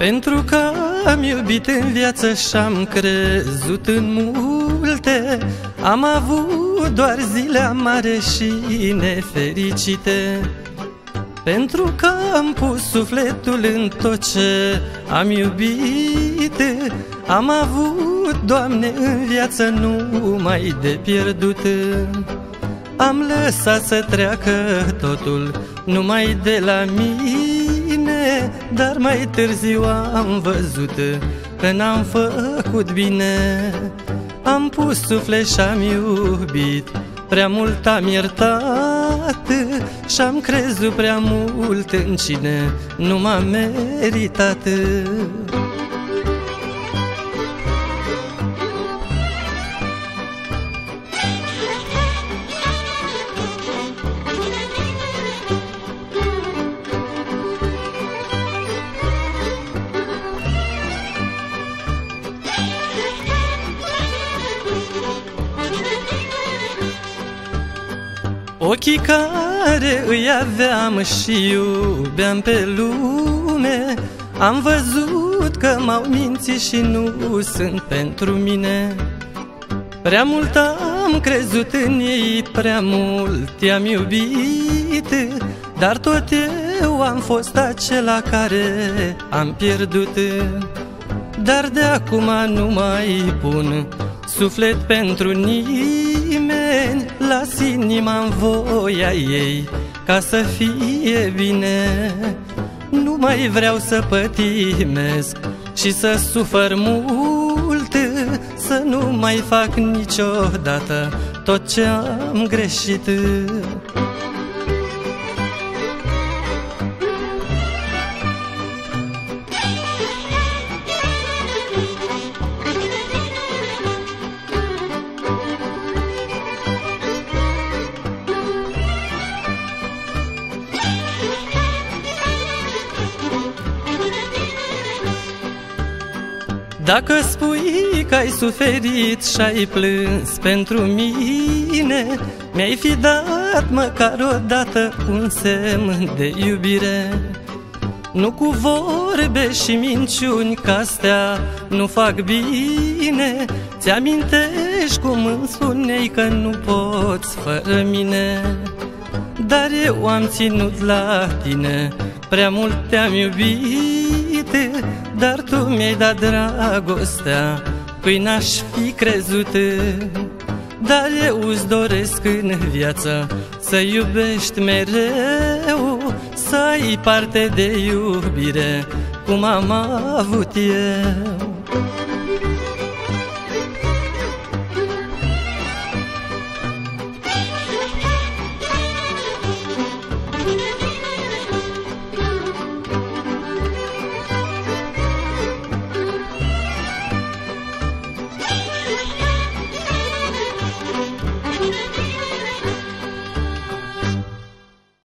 Pentru că am iubit în viață și-am crezut în multe, am avut doar zile amare și nefericite. Pentru că am pus sufletul în tot ce am iubit, am avut, Doamne, în viață numai de pierdut. Am lăsat să treacă totul numai de la mine, dar mai târziu am văzut că n-am făcut bine. Am pus suflet și-am iubit, prea mult am iertat și-am crezut prea mult în cine nu m-a meritat. Ochii care îi aveam și iubeam pe lume, am văzut că m-au mințit și nu sunt pentru mine. Prea mult am crezut în ei, prea mult i-am iubit, dar tot eu am fost acela care am pierdut. Dar de acum nu mai pun suflet pentru nimeni, las inima-n voia ei ca să fie bine. Nu mai vreau să pătimesc și să sufăr mult, să nu mai fac niciodată tot ce am greșit. Dacă spui că ai suferit și-ai plâns pentru mine, mi-ai fi dat măcar o dată un semn de iubire. Nu cu vorbe și minciuni, că-astea nu fac bine. Ți-amintești cum îmi spuneai că nu poți fără mine. Dar eu am ținut la tine, prea mult te-am iubit, dar tu mi-ai dat dragostea, cui n-aș fi crezut. Dar eu îți doresc în viață să iubești mereu, să ai parte de iubire cum am avut eu.